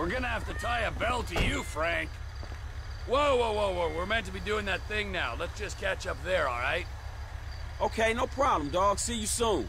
We're gonna have to tie a bell to you, Frank. Whoa, whoa, whoa, whoa. We're meant to be doing that thing now. Let's just catch up there, all right? Okay, no problem, dog. See you soon.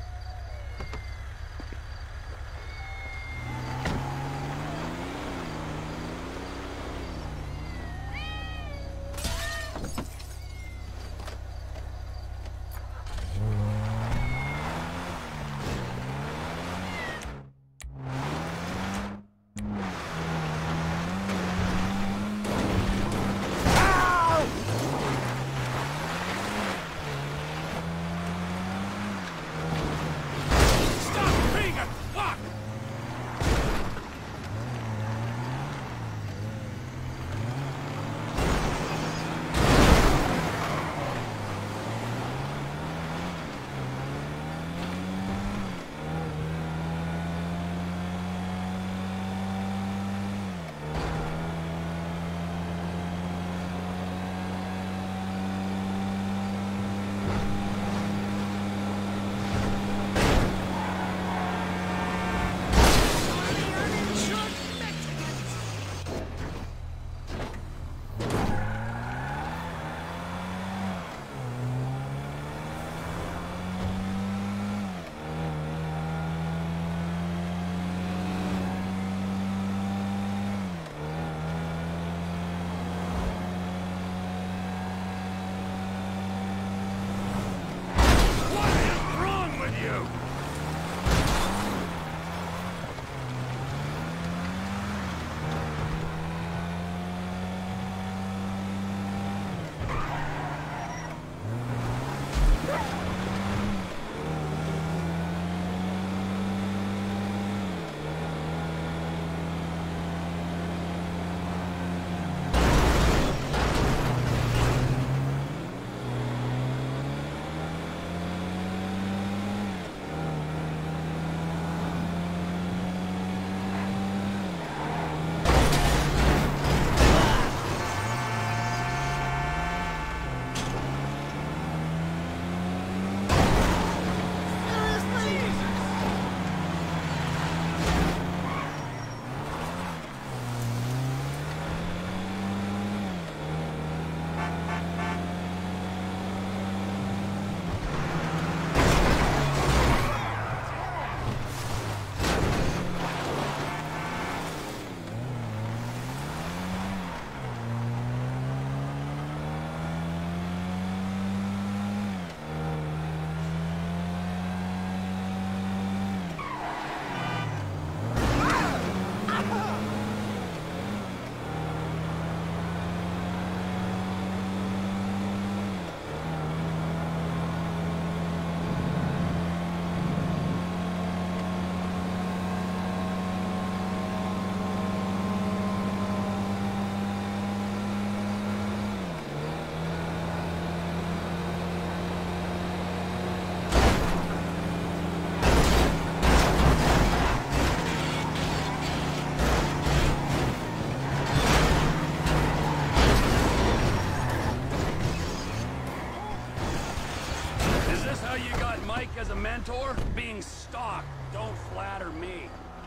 As a mentor, being stalked. Don't flatter me.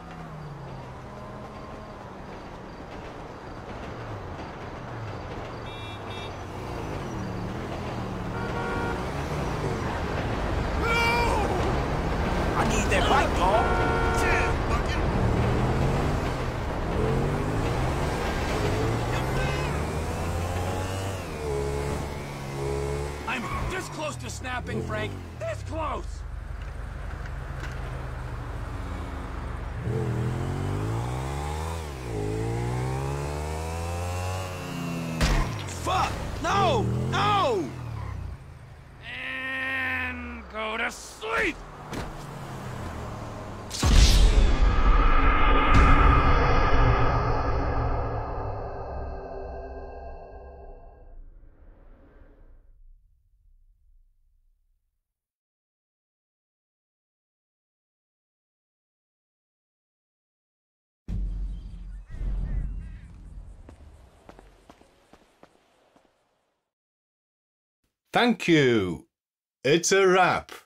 I need that bike, dog. I'm this close to snapping, Frank. This close! Fuck! No! No! And go to sleep! Thank you. It's a wrap.